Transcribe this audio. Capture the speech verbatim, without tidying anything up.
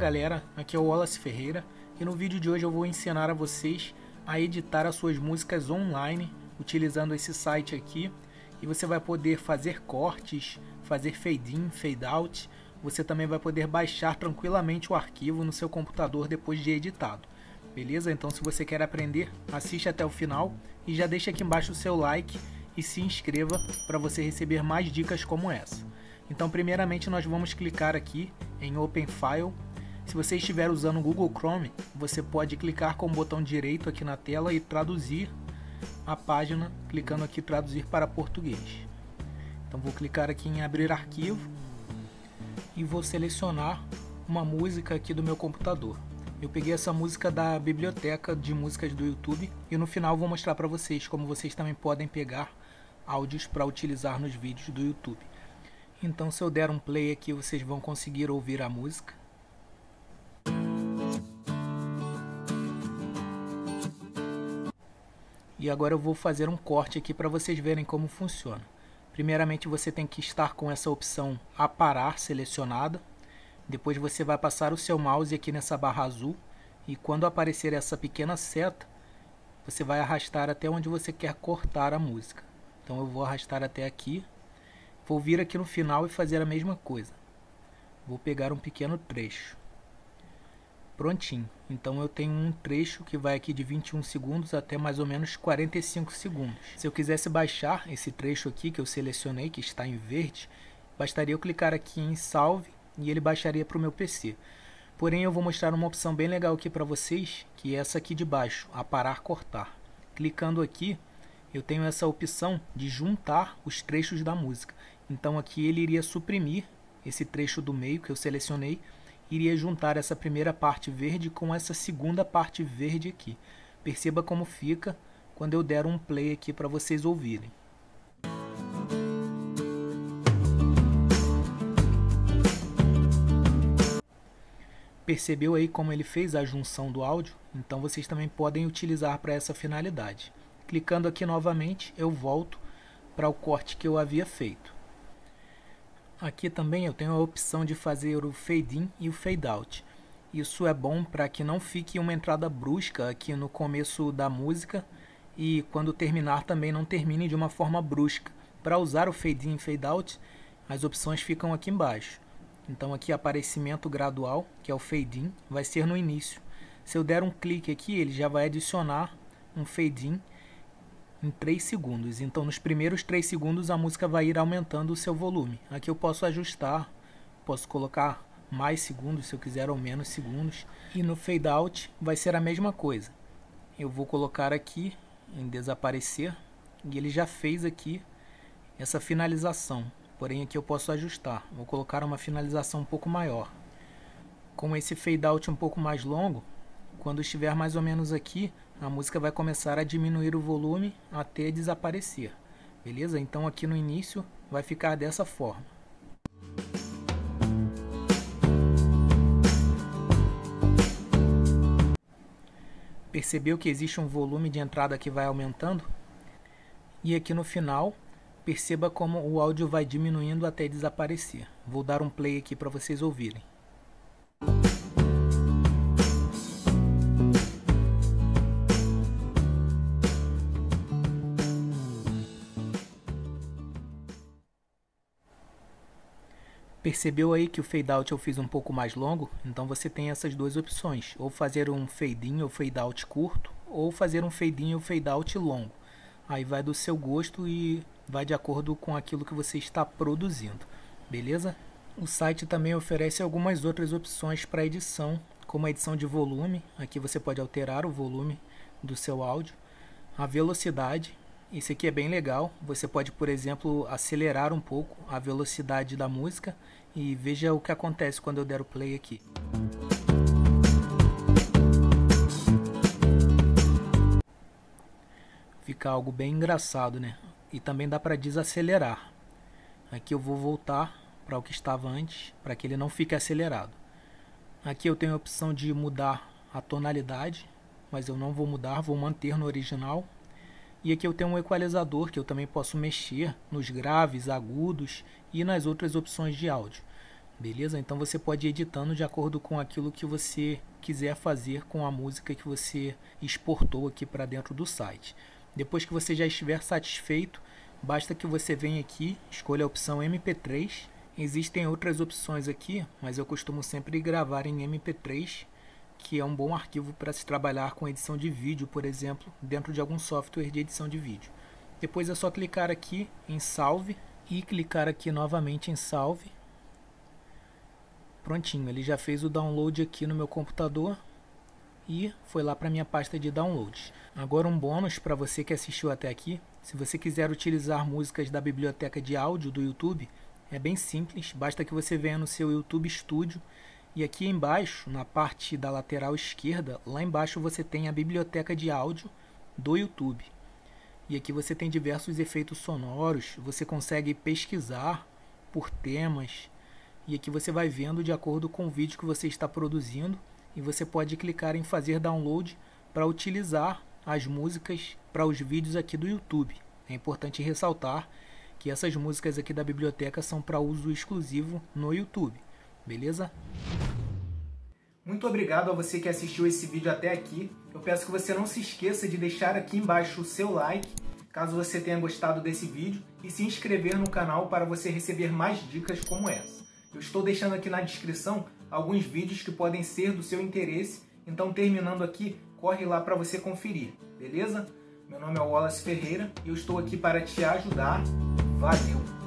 galera, aqui é o Wallace Ferreira e no vídeo de hoje eu vou ensinar a vocês a editar as suas músicas online utilizando esse site aqui, e você vai poder fazer cortes, fazer fade in, fade out. Você também vai poder baixar tranquilamente o arquivo no seu computador depois de editado. Beleza? Então se você quer aprender, assiste até o final e já deixa aqui embaixo o seu like e se inscreva para você receber mais dicas como essa. Então primeiramente nós vamos clicar aqui em Open File. Se você estiver usando o Google Chrome, você pode clicar com o botão direito aqui na tela e traduzir a página, clicando aqui traduzir para português. Então vou clicar aqui em abrir arquivo e vou selecionar uma música aqui do meu computador. Eu peguei essa música da biblioteca de músicas do YouTube e no final vou mostrar para vocês como vocês também podem pegar áudios para utilizar nos vídeos do YouTube. Então se eu der um play aqui, vocês vão conseguir ouvir a música. E agora eu vou fazer um corte aqui para vocês verem como funciona. Primeiramente você tem que estar com essa opção aparar selecionada. Depois você vai passar o seu mouse aqui nessa barra azul. E quando aparecer essa pequena seta, você vai arrastar até onde você quer cortar a música. Então eu vou arrastar até aqui. Vou vir aqui no final e fazer a mesma coisa. Vou pegar um pequeno trecho. Prontinho. Então eu tenho um trecho que vai aqui de vinte e um segundos até mais ou menos quarenta e cinco segundos. Se eu quisesse baixar esse trecho aqui que eu selecionei, que está em verde, bastaria eu clicar aqui em salve e ele baixaria para o meu P C. Porém eu vou mostrar uma opção bem legal aqui para vocês, que é essa aqui de baixo, aparar cortar. Clicando aqui, eu tenho essa opção de juntar os trechos da música. Então aqui ele iria suprimir esse trecho do meio que eu selecionei, iria juntar essa primeira parte verde com essa segunda parte verde aqui. Perceba como fica quando eu der um play aqui para vocês ouvirem. Percebeu aí como ele fez a junção do áudio? Então vocês também podem utilizar para essa finalidade. Clicando aqui novamente, eu volto para o corte que eu havia feito. Aqui também eu tenho a opção de fazer o fade in e o fade out. Isso é bom para que não fique uma entrada brusca aqui no começo da música e quando terminar também não termine de uma forma brusca. Para usar o fade in e fade out, as opções ficam aqui embaixo. Então aqui aparecimento gradual, que é o fade in, vai ser no início. Se eu der um clique aqui, ele já vai adicionar um fade in em três segundos. Então nos primeiros três segundos a música vai ir aumentando o seu volume. Aqui eu posso ajustar, posso colocar mais segundos se eu quiser ou menos segundos. E no fade out vai ser a mesma coisa. Eu vou colocar aqui em desaparecer e ele já fez aqui essa finalização. Porém aqui eu posso ajustar. Vou colocar uma finalização um pouco maior. Com esse fade out um pouco mais longo, quando estiver mais ou menos aqui, a música vai começar a diminuir o volume até desaparecer. Beleza? Então aqui no início vai ficar dessa forma. Percebeu que existe um volume de entrada que vai aumentando? E aqui no final, perceba como o áudio vai diminuindo até desaparecer. Vou dar um play aqui para vocês ouvirem. Percebeu aí que o fade out eu fiz um pouco mais longo? Então você tem essas duas opções, ou fazer um fade in ou fade out curto, ou fazer um fade in ou fade out longo. Aí vai do seu gosto e vai de acordo com aquilo que você está produzindo, beleza? O site também oferece algumas outras opções para edição, como a edição de volume. Aqui você pode alterar o volume do seu áudio, a velocidade. Esse aqui é bem legal, você pode, por exemplo, acelerar um pouco a velocidade da música e veja o que acontece quando eu der o play aqui. Fica algo bem engraçado, né? E também dá para desacelerar. Aqui eu vou voltar para o que estava antes, para que ele não fique acelerado. Aqui eu tenho a opção de mudar a tonalidade, mas eu não vou mudar, vou manter no original. E aqui eu tenho um equalizador que eu também posso mexer nos graves, agudos e nas outras opções de áudio. beleza? Então você pode ir editando de acordo com aquilo que você quiser fazer com a música que você exportou aqui para dentro do site. Depois que você já estiver satisfeito, basta que você venha aqui, escolha a opção M P três. Existem outras opções aqui, mas eu costumo sempre gravar em M P três, que é um bom arquivo para se trabalhar com edição de vídeo, por exemplo, dentro de algum software de edição de vídeo. Depois é só clicar aqui em Salve e clicar aqui novamente em Salve. Prontinho, ele já fez o download aqui no meu computador e foi lá para minha pasta de downloads. Agora um bônus para você que assistiu até aqui: se você quiser utilizar músicas da biblioteca de áudio do YouTube, é bem simples, basta que você venha no seu YouTube Studio e aqui embaixo, na parte da lateral esquerda, lá embaixo você tem a biblioteca de áudio do YouTube. E aqui você tem diversos efeitos sonoros, você consegue pesquisar por temas, e aqui você vai vendo de acordo com o vídeo que você está produzindo, e você pode clicar em fazer download para utilizar as músicas para os vídeos aqui do YouTube. É importante ressaltar que essas músicas aqui da biblioteca são para uso exclusivo no YouTube, beleza? Muito obrigado a você que assistiu esse vídeo até aqui. Eu peço que você não se esqueça de deixar aqui embaixo o seu like, caso você tenha gostado desse vídeo, e se inscrever no canal para você receber mais dicas como essa. Eu estou deixando aqui na descrição alguns vídeos que podem ser do seu interesse, então terminando aqui, corre lá para você conferir, beleza? Meu nome é Wallace Ferreira e eu estou aqui para te ajudar. Valeu!